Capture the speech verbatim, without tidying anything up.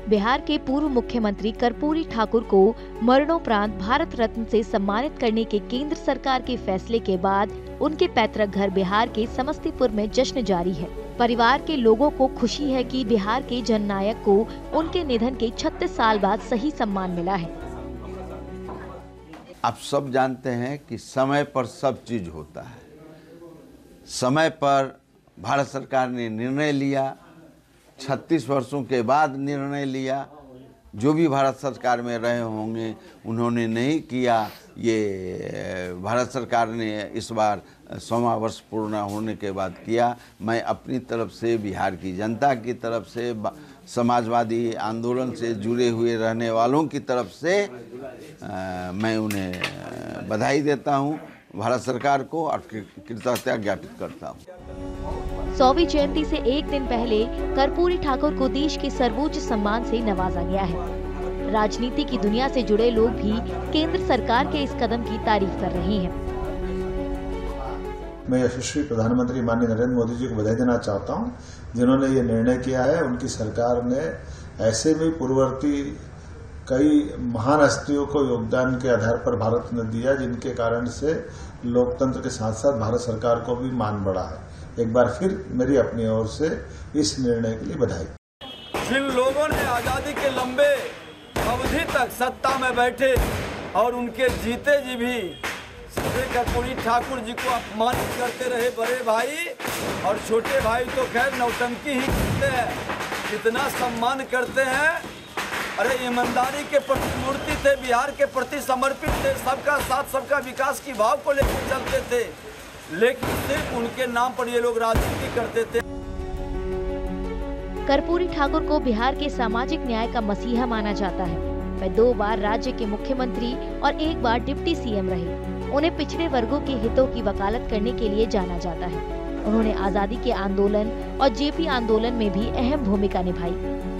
बिहार के पूर्व मुख्यमंत्री कर्पूरी ठाकुर को मरणोपरांत भारत रत्न से सम्मानित करने के केंद्र सरकार के फैसले के बाद उनके पैतृक घर बिहार के समस्तीपुर में जश्न जारी है। परिवार के लोगों को खुशी है कि बिहार के जननायक को उनके निधन के छत्तीस साल बाद सही सम्मान मिला है। आप सब जानते हैं कि समय पर सब चीज होता है। समय पर भारत सरकार ने निर्णय लिया, छत्तीस वर्षों के बाद निर्णय लिया। जो भी भारत सरकार में रहे होंगे उन्होंने नहीं किया। ये भारत सरकार ने इस बार सौवां वर्ष पूर्ण होने के बाद किया। मैं अपनी तरफ से, बिहार की जनता की तरफ से, समाजवादी आंदोलन से जुड़े हुए रहने वालों की तरफ से आ, मैं उन्हें बधाई देता हूं, भारत सरकार को, और कृतज्ञता ज्ञापित करता हूं। सौवीं जयंती से एक दिन पहले कर्पूरी ठाकुर को देश के सर्वोच्च सम्मान से नवाजा गया है। राजनीति की दुनिया से जुड़े लोग भी केंद्र सरकार के इस कदम की तारीफ कर रहे हैं। मैं यशस्वी प्रधानमंत्री माननीय नरेंद्र मोदी जी को बधाई देना चाहता हूं, जिन्होंने ये निर्णय किया है। उनकी सरकार ने ऐसे में पूर्ववर्ती कई महान हस्तियों को योगदान के आधार पर भारत ने दिया, जिनके कारण से लोकतंत्र के साथ साथ भारत सरकार को भी मान बढ़ा है। एक बार फिर मेरी अपनी ओर से इस निर्णय के लिए बधाई। जिन लोगों ने आजादी के लंबे अवधि तक सत्ता में बैठे और उनके जीते जी भी कर्पूरी ठाकुर जी को अपमानित करते रहे, बड़े भाई और छोटे भाई तो खैर नौटंकी ही करते हैं, कितना सम्मान करते हैं। अरे ईमानदारी के प्रतिमूर्ति थे, बिहार के प्रति समर्पित थे, सबका साथ सबका विकास की भाव को लेकर चलते थे, लेकिन सिर्फ उनके नाम पर ये लोग राजनीति करते थे। कर्पूरी ठाकुर को बिहार के सामाजिक न्याय का मसीहा माना जाता है। वे दो बार राज्य के मुख्यमंत्री और एक बार डिप्टी सीएम रहे। उन्हें पिछड़े वर्गों के हितों की वकालत करने के लिए जाना जाता है। उन्होंने आजादी के आंदोलन और जेपी आंदोलन में भी अहम भूमिका निभाई।